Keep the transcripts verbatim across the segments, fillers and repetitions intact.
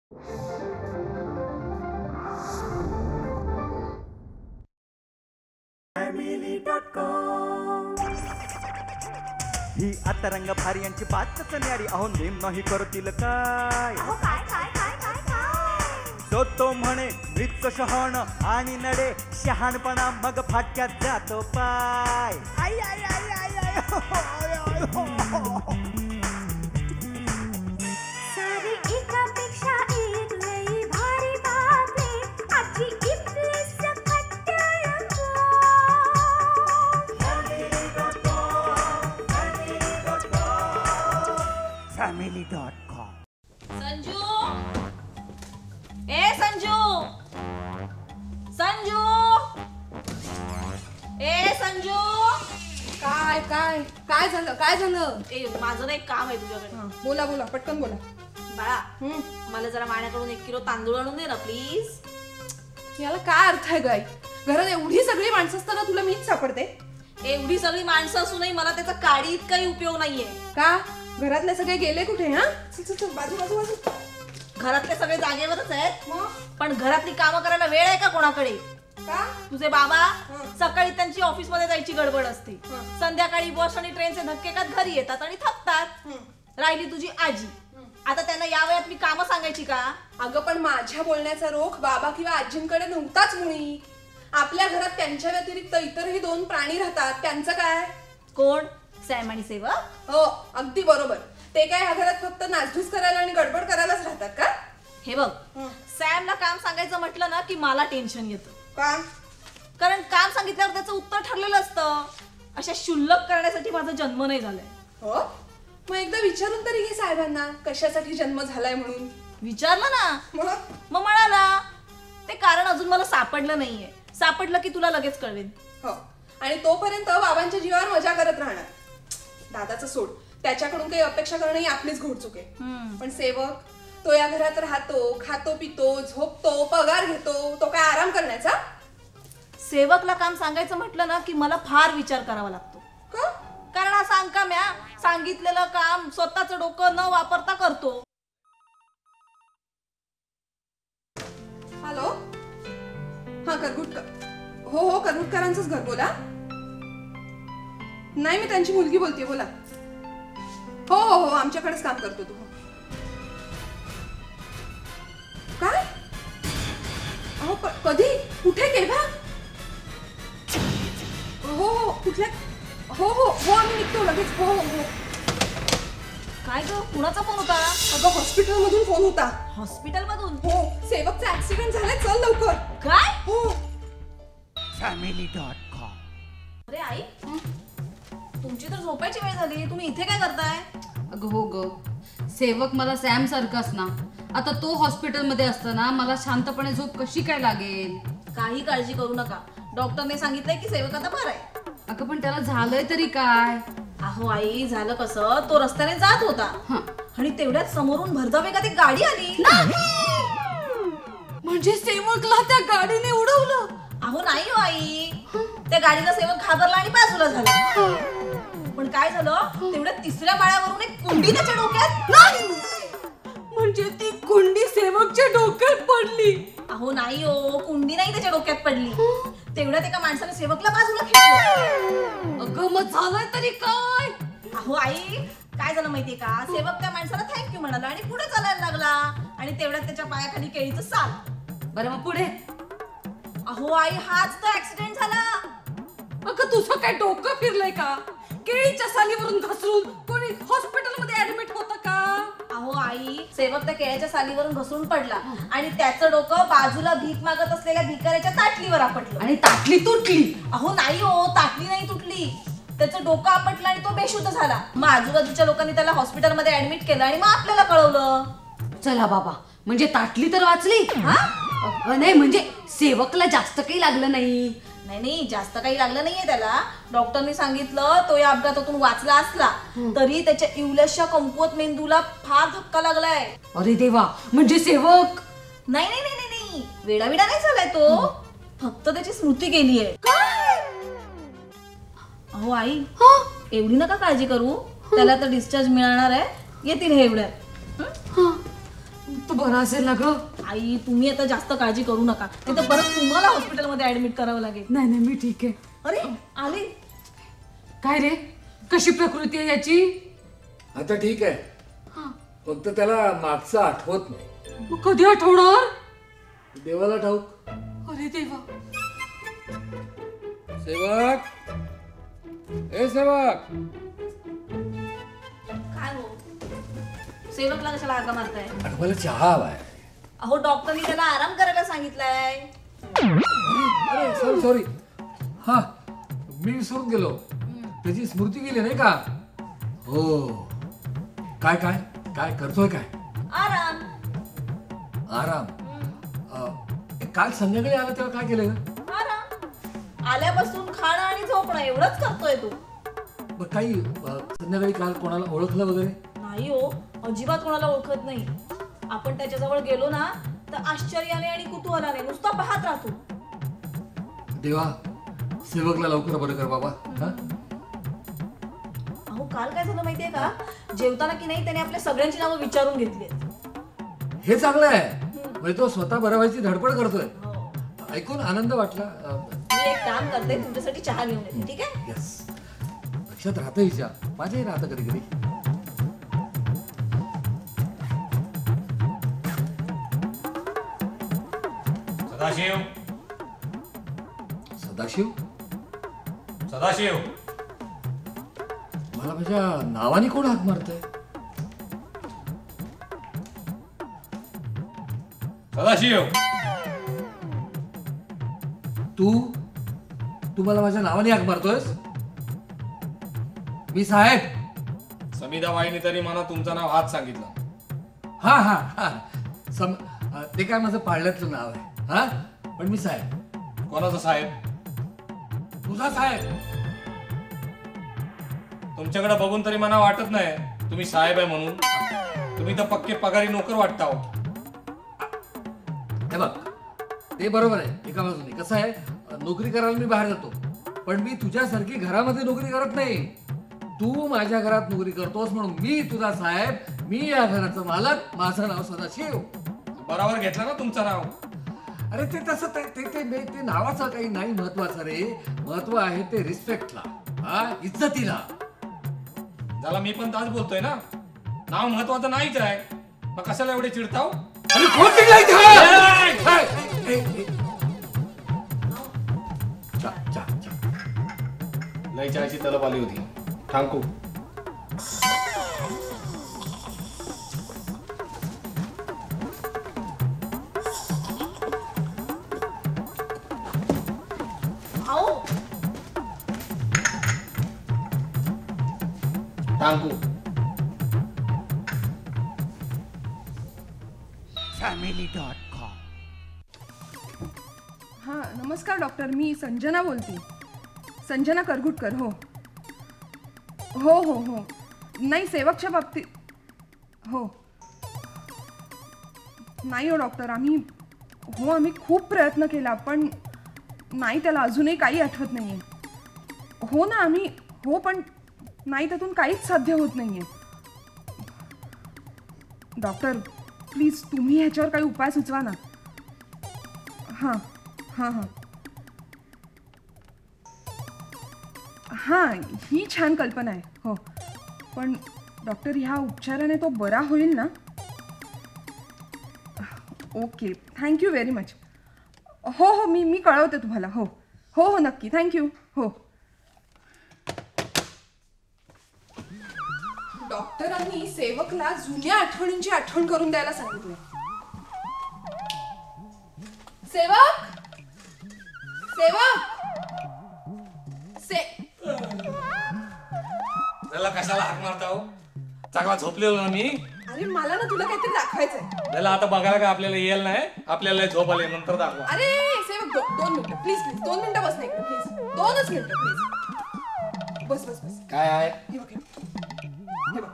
ही आता रंग भारी यांची बातच न्यारी, अहो नेम नाही करतील काय. तो तो म्हणे मृत शहाण आणि नडे शहाणपणा मग फाटक्यात जातो पाय. आई आई आई आई आई हो, हो, हो, हो, हो. सारी एकापेक्षा एक लई भारी बातमी आजची इथली सकट रंगो. Family dot com. संजू, ए संजू, संजू, ए संजू. काय काय काय झालं काय झालं? ए माझं ना एक काम आहे तुझ्याकडे. बोला बोला पटकन बोला. बाळा, मला जरा माण्याकडून एक किलो तांदूळ आणून दे ना प्लीज. याला काय अर्थ आहे गाय? घरात एवढी सगळी माणसं असताना तुला मीच सापडते? एवढी सगळी माणसं असूनही मला त्याचा काडी इतकाही उपयोग नाहीये. का? घरातले सगळे गेले कुठे? हा चल चल चल बाजू बाजू बाजू. घरातले सगळे जागेवरच आहेत, मग पण घरातली कामं करायला वेळ आहे का कोणाकडे? का? तुझे बाबा सकाळी त्यांची ऑफिस मध्ये जायची गडबड असते, हं. संध्याकाळी बस आणि ट्रेनचे धक्के खात घरी येतात आणि थकतात. राहिली तुझी आजी, आता त्यांना या वयात मी कामं सांगायची का? अगं पण माझ्या बोलण्याचा रोख बाबा किंवा आजींकडे नव्हताच मुळी. आपल्या घरात त्यांच्या व्यतिरिक्त इतरही दोन प्राणी राहतात, त्यांचं काय? कोण? सॅम आणि सेवक. हो अगदी बरोबर. ते काय ह्या घरात फक्त नासधूस करायला आणि गडबड करायलाच राहतात का? हे बघ, सॅमला काम सांगायचं म्हटलं ना की मला टेन्शन येतं. का? कारण काम सांगितल्यावर त्याचं उत्तर ठरलेलं असतं. अशा शुल्लक करण्यासाठी माझा जन्म नाही झालाय. हो मग एकदा विचारून तरी घे साहेबांना कशासाठी जन्म झालाय म्हणून. विचारलं ना, मग मग म्हणाला ते कारण अजून मला सापडलं नाहीये. सापडलं की तुला लगेच कळवेन. हो आणि तोपर्यंत बाबांच्या जीवावर मजा करत राहणार. दादाचं सोड, त्याच्याकडून काही अपेक्षा करणं ही आपलीच घोडचूक आहे. पण सेवक तो या घरात राहतो, खातो पितो, झोपतो, पगार घेतो, तो काय आराम करण्याचा? सेवकला काम सांगायचं म्हटलं ना की मला फार विचार करावा लागतो. का? कारण हा सांगकाम्या सांगितलेलं काम स्वतःचं डोकं न वापरता करतो. हॅलो, हा करगुटकर. हो हो करगुटकरांचंच घर. बोला. नाही मी त्यांची मुलगी बोलतेय. बोला. हो हो हो आमच्याकडेच काम करतो तू. काय? अहो कधी कुठे केव्हा? हो हो कुठल्या? हो हो हो आम्ही निघतो लगेच. हो हो हो. काय ग, कुणाचा फोन होता? अगं हॉस्पिटल मधून फोन होता. हॉस्पिटल मधून? हो सेवकचा ऍक्सिडेंट झालाय, चल लवकर. काय? हो. Family dot com. अरे आई, तुमची तर झोपायची वेळ झाली, तुम्ही इथे काय करताय? अगं हो ग, सेवक मला सॅम सारखाच ना. आता तो हॉस्पिटलमध्ये असताना मला शांतपणे झोप कशी काय लागेल? काही काळजी करू नका, डॉक्टरने सांगितलंय की सेवक आता बरा आहे. अगं पण त्याला झालंय तरी काय? अहो आई, झालं कसं, तो रस्त्याने जात होता हं. आणि तेवढ्यात समोरून भरधाव एखादी गाडी आली. म्हणजे सेवकला त्या गाडीने उडवलं? अहो नाही हो आई, त्या गाडीला सेवक घाबरला आणि बाजूला झाला. पण काय झालं, तेवढ्या तिसऱ्या माळ्यावरून एक कुंडी त्याच्या डोक्यात. म्हणजे ती कुंडी सेवकच्या डोक्यात पडली? अहो नाही हो, कुंडी नाही त्याच्या डोक्यात पडली. तेवढ्यात एका माणसाने सेवकला बाजूला खेचलं. अगं मग झालंय तरी काय? अहो आई, काय झालं माहितीये का, सेवक त्या माणसाला थँक्यू म्हणाला आणि पुढे चालायला लागला आणि तेवढ्यात त्याच्या पायाखाली केळीचं साल. बरं मग पुढे? अहो आई, हाच तर ऍक्सिडेंट झाला. अगं तुझं काय डोकं फिरलंय का? केळीच्या सालीवरून घसरून कोणी हॉस्पिटलमध्ये ऍडमिट होतं का? अहो आई, सेवक त्या केळ्याच्या सालीवरून घसरून पडला आणि त्याचं डोकं बाजूला भीक मागत असलेल्या भिकाऱ्याच्या ताटलीवर आपटलं. आणि ताटली तुटली? अहो नाही हो, ताटली नाही तुटली, त्याचं डोकं आपटलं आणि तो बेशुद्ध झाला. मग आजूबाजूच्या लोकांनी त्याला हॉस्पिटलमध्ये ऍडमिट केलं आणि मग आपल्याला कळवलं. चला बाबा, म्हणजे ताटली तर वाचली. हा नाही म्हणजे सेवकला जास्त काही लागलं नाही? नाही नाही, जास्त काही लागलं नाहीये त्याला. डॉक्टरनी सांगितलं तो या अपघातातून वाचला असला तरी त्याच्या इवल्याशा कमकुवत मेंदूला फार धक्का लागलाय. अरे देवा, म्हणजे सेवक? नाही नाही नाही नाही, वेडाविडा नाही झालाय तो, फक्त त्याची स्मृती गेलीये. अहो आई, एवढी नका काळजी करू, त्याला तर डिस्चार्ज मिळणार आहे, येतील हे एवढ्यात. तू बरा असेल ना ग? आई तुम्ही आता जास्त काळजी करू नका नाही तर परत तुम्हाला हॉस्पिटलमध्ये ऍडमिट करावं लागेल. नाही नाही मी ठीक आहे. अरे आले. काय रे कशी प्रकृती आहे याची? आता ठीक आहे, फक्त त्याला मागचं आठवत नाही. मग कधी आठवणार? देवाला ठाऊक. अरे देवा. सेवक, ए सेवक. काय हो सेवकला कशाला आगा मारताय? अगं मला चहा हवाय. अहो डॉक्टरनी त्याला आराम करायला सांगितलंय. अरे सॉरी सॉरी, हा मी विसरून गेलो. त्याची स्मृती गेली नाही का? हो. काय काय काय करतोय? काय आराम. आराम. अं, काल संध्याकाळी आला तेव्हा काय केलं? आराम. आल्यापासून खाणं आणि झोपणं एवढंच करतोय तू. मग काही अं, संध्याकाळी काल कोणाला ओळखलं वगैरे? नाही हो अजिबात कोणाला ओळखत नाही. आपण त्याच्याजवळ गेलो ना तर आश्चर्याने आणि कुतूहलाने नुसता पाहत राहतो. देवा सेवकला लवकर बरं कर बाबा. हा अहो काल काय झालं माहितीये का? जेवताना की नाही त्याने आपल्या सगळ्यांची नावं विचारून घेतली. हे चांगलं आहे, म्हणजे तो स्वतः बरा व्हायची धडपड करतोय. ऐकून आनंद वाटला. मी एक काम करते तुमच्यासाठी चहा घेऊन येते. ठीक आहे? यस. लक्षात राहतं हिच्या, माझ्याही राहतं कधी कधी. सदाशिव. सदाशिव. सदाशिव. मला माझ्या नावाने कोण हाक मारतंय? सदाशिव. तू तू मला माझ्या नावाने हाक मारतोयस? मी साहेब. समिधा बाईंनी तरी मला तुमचं नाव हाच सांगितलं. हा हा हा सम ते काय माझं पाळण्यातलं नाव आहे. हा पण मी साहेब. कोणाचा साहेब? तुझा साहेब. तुमच्याकडे बघून तरी मला वाटत नाही तुम्ही साहेब आहे म्हणून. तुम्ही तर पक्के पगारी नोकर वाटता हो. हे बघ ते बरोबर आहे एका बाजूने. कसं आहे, नोकरी करायला मी बाहेर जातो, पण मी तुझ्यासारखी घरामध्ये नोकरी करत नाही. तू माझ्या घरात नोकरी करतोस म्हणून मी तुझा साहेब. मी या घराचा मालक. माझं नाव सदाशिव. बरोबर घेतलं ना तुमचं नाव. अरे ते तसं ते ते ते ते- ते नावाचं काही नाही महत्वाचं रे. महत्व आहे ते रिस्पेक्टला, हा इज्जतीला. झाला मी पण ताच बोलतोय ना. नाव महत्वाचं नाहीच आहे, मग कशाला एवढे चिडताव? अरे कोण चिडलाय इथे? ए, ए, ए. चा, चा, चा. लय चायची तलप आली होती. थांकू. अहो थांकू. Family dot com. हां नमस्कार डॉक्टर, मी संजना बोलते. संजना करगुटकर. हो हो हो हो नाही सेवकच्या बाबतीत. हो नाही हो डॉक्टर, आम्ही हो आम्ही खूप प्रयत्न केला पण नाही, त्याला अजूनही काही आठवत नाही आहे. हो ना आम्ही हो पण नाही, त्यातून काहीच साध्य होत नाही आहे. डॉक्टर प्लीज तुम्ही ह्याच्यावर काही उपाय सुचवा ना. हां हां हां हां ही छान कल्पना आहे. हो पण डॉक्टर ह्या उपचाराने तो बरा होईल ना? Okay thank you very much. हो हो मी मी कळवते तुम्हाला. हो हो हो नक्की. थँक्यू. हो डॉक्टरांनी सेवकला जुन्या आठवणींची आठवण करून द्यायला सांगितलं. सेवक सेवक से त्याला कशाला हाक मारताव? चांगला झोपलेलो ना मी. अरे मला ना तुला काहीतरी दाखवायचंय. त्याला आता बघायला का आपल्याला येईल नाही. आपल्याला झोप आली नंतर दाखवा. अरे सेवक दो, दोन मिनिटं प्लीज प्लीज दोन मिनिटं बस नाही प्लीज दोनच मिनिटं प्लीज. बस बस बस. काय आहे? हे बघ हे बघ. हे बघ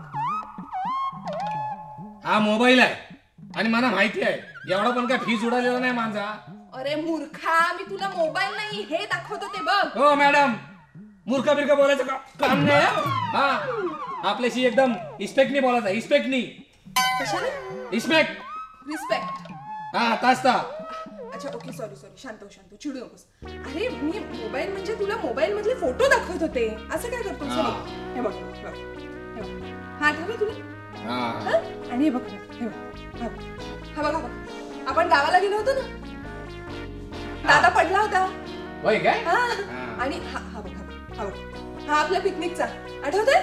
हा मोबाईल आहे आणि मला माहिती आहे एवढा पण काय फीस उडालेला नाही माझा. अरे मूर्खा, मी तुला मोबाईल नाही हे दाखवतो ते बघ. हो मॅडम, मूर्खा बिरका बोलायचं का काम नाही. हा आपल्याशी एकदम इस्पेक्टनी बोलायचं. इस्पेक्टनी कशाला? Inspect respect. हा तास ता अच्छा ओके सॉरी सॉरी शांत हो शांत हो चिडू नकोस. अरे मी मोबाईल म्हणजे तुला मोबाईल मधले फोटो दाखवत होते. असं काय करतो हे बघ हे बघ हे बघ. हा आठवलं तुला? हा आणि हे बघ हे बघ हा बघ हा बघ आपण गावाला गेलो होतो ना. दादा पडला होता. होय काय? हा आणि हा हा बघ हा बघ हा बघ हा आपल्या पिकनिकचा आठवतंय?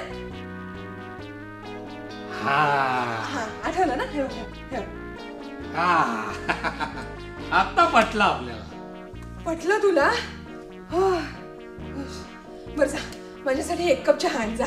हा हा आठवलं ना हे बघ हे बघ. हा आता पटला आपल्याला. पटलं तुला? हो बरं जा माझ्यासाठी एक कप चहा आण जा.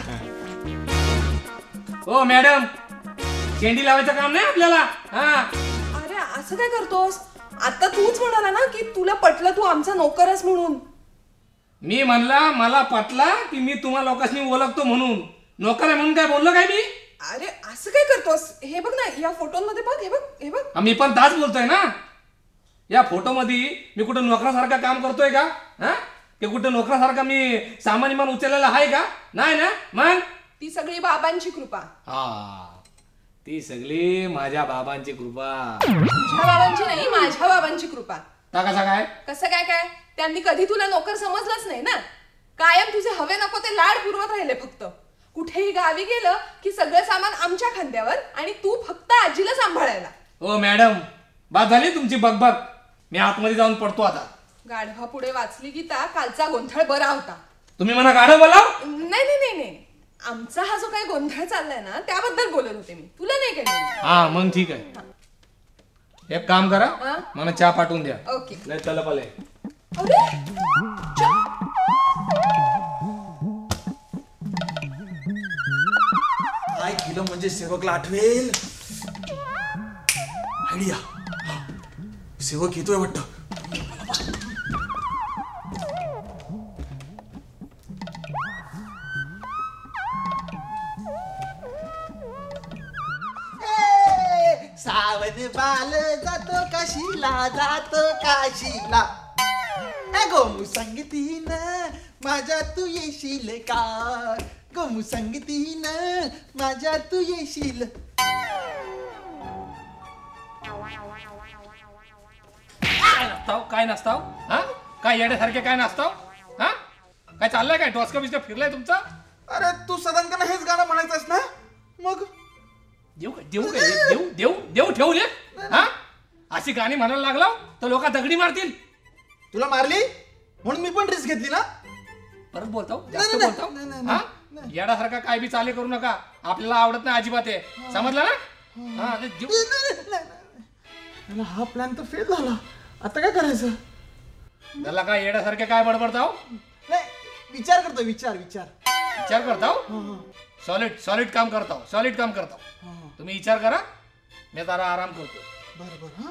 हो मॅडम शेंडी लावायचं काम नाही आपल्याला. हा अरे असं काय करतोस? आता तूच म्हणाला ना की तुला पटलं तू आमचा नोकरच म्हणून. मी म्हणला मला पटला की मी तुम्हा लोकांनी ओळखतो म्हणून. नोकर आहे म्हणून काय बोललो काय मी? अरे असं काय करतोस? हे बघ ना या फोटोमध्ये बघ हे बघ हे बघ. मी पण ताच बोलतोय ना. या फोटो मध्ये मी कुठं नोकरासारखा काम करतोय का? हा की कुठं नोकरासारखा मी सामान्य मान उचललेला आहे का? नाही ना. मग ती सगळी बाबांची कृपा. हा ती सगळी माझ्या बाबांची कृपा. तुझ्या बाबांची नाही माझ्या बाबांची कृपा. ता कसा काय? कसं काय काय? त्यांनी कधी तुला नोकर समजलंच नाही ना. कायम तुझे हवे नको ते लाड पुरवत राहिले फक्त. कुठेही गावी गेलं की सगळं सामान आमच्या खांद्यावर आणि तू फक्त आजीला सांभाळायला. ओ मॅडम बाद झाली तुमची बगबग. मी आतमध्ये जाऊन पडतो आता. गाढवा पुढे वाचली गीता कालचा गोंधळ बरा होता. तुम्ही म्हणा गाढव बोलाव. नाही नाही नाही नाही आमचा हा जो काही गोंधळ चाललाय ना त्याबद्दल बोलत होते मी. तुला नाही काय. हा मग ठीक आहे. एक काम करा हा? मला चहा पाठवून द्या. ओके. लय तलप आले. अरे काय केलं म्हणजे सेवकला आठवेल. आयडिया. सेवक येतोय वाटतं. सावन बाल जातो काशीला जातो काशीला. गोमू संगतीन माझ्या तू येशील का. गोमू संगतीन माझ्या तू येशील. काय नसताव काय नसताव हा काय येण्यासारखे काय नसताव. हा काय चाललंय काय डोसका बिस्का फिरलाय तुमचा. अरे तू सदांकन हेच गाणं म्हणायचंस ना. मग देऊ काय देऊ काय देऊ देऊ देऊ ठेवले. हा अशी गाणी म्हणायला लागला तर लोक दगडी मारतील. तुला मारली म्हणून मी पण रिस्क घेतली ना. परत बोलतो जास्त नाही, बोलतो. नाही, नाही, हा नाही. येण्यासारखा काय बी चाले करू नका. आपल्याला आवडत नाही अजिबात आहे. समजलं ना. हा देऊ. हा प्लॅन तर फेल झाला. आता काय करायचं? त्याला काय येण्यासारखे काय बडबडताव. नाही विचार करतो विचार विचार विचार करताव. सॉलिड सॉलिड काम करताव सॉलिड काम करताव. तुम्ही विचार करा मी जरा आराम करतो. बरोबर.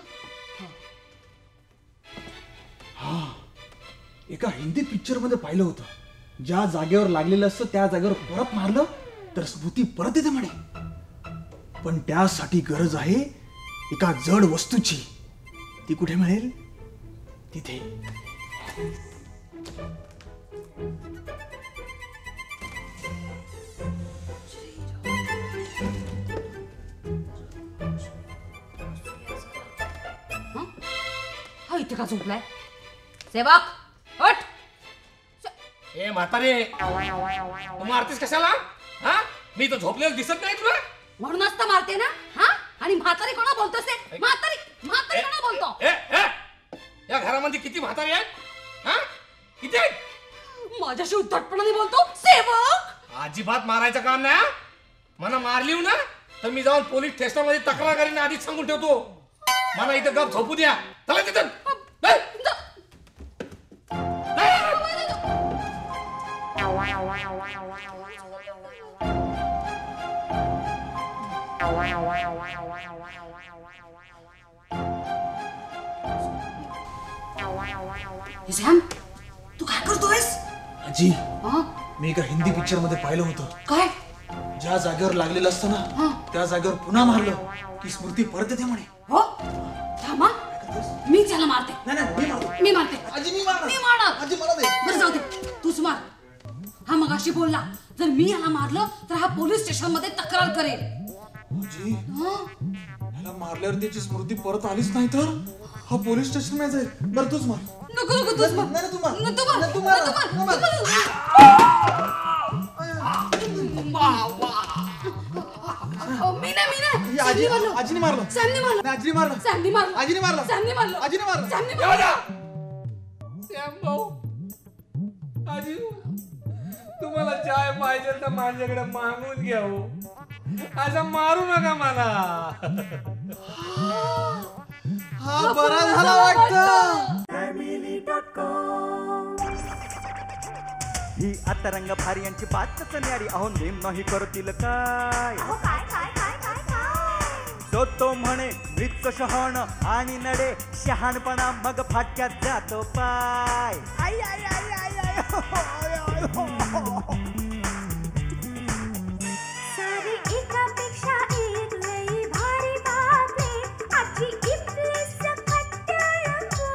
हा एका हिंदी पिक्चर मध्ये पाहिलं होतं. ज्या जागेवर लागलेलं असतं त्या जागेवर परत मारलं तर स्मृती परत येते म्हणे. पण त्यासाठी गरज आहे एका जड वस्तूची. ती कुठे मिळेल? तिथे. हा इथे का झोपलाय? सेवक हट. ए म्हातारे तू मारतेस कशाला? हा मी तर झोपलेलं दिसत नाही तुला. म्हणूनच तर मारते ना. हा आणि म्हातारी कोणा बोलतोस ते? म्हातारी म्हातारी कोणा बोलतो? ए ए या घरामध्ये किती म्हातारी आहेत? हा किती आहेत? माझ्याशी उद्धटपणाने बोलतो सेवक. अजिबात मारायचं काम नाही. मला मारली ना तर मी जाऊन पोलीस स्टेशनमध्ये तक्रार करीन. आधीच सांगून ठेवतो. मला इथं गप झोपू द्या. चला तिथं. सॅम तू काय करतोयस? आजी हा मी एका हिंदी पिक्चर मध्ये पाहिलं होतं. काय? ज्या जागेवर लागलेलं असतं ना त्या जागेवर पुन्हा मारलं की स्मृती परत येते म्हणे. हो थांबा मी त्याला मारते. नाही नाही मी मारतो. मी मारते. आजी मी मारणार. मी मारणार. आजी मला दे. बरं जाऊ दे तूच मार. हा मगाशी बोलला जर मी याला मारलं तर हा पोलीस स्टेशन मध्ये तक्रार करेल. आजी हं? मला मारल्यावर त्याची स्मृती परत आलीच नाही तर हा पोलीस स्टेशन मध्ये जाईल. बरं तूच मार. नको नको तूच मार. नाही, तू मार. न तू मार. नाही, तू न मार. तू मार. तू मार. अहो, मी नाही मी नाही ही आजी सॅमनी मारलं. आजीने मारलं. सॅमनी मारलं. नाही, आजीने मारलं. सॅमनी मारलं. आजीने मारलं. सॅमनी मारलं. आजीने मारलं. सॅमनी मारलं. श्याम भाऊ आजी तुम्हाला चाय पाहिजे तर माझ्याकडे मागून घ्या हो. असं मारू नका मला. हा बरा झाला वाटतं. ही आता रंग भारी यांची बातच न्यारी. अहो नेम नाही करतील काय. तो तो म्हणे मृत शहाण आणि नडे शहाणपणा मग फाटक्यात जातो पाय. आई आई आई आई आई हो, आय, आय, हो, हो. सारी एकापेक्षा एक लई भारी बातमी आजची इथली सकट रंगो.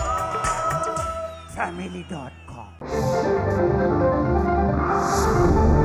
Family dot com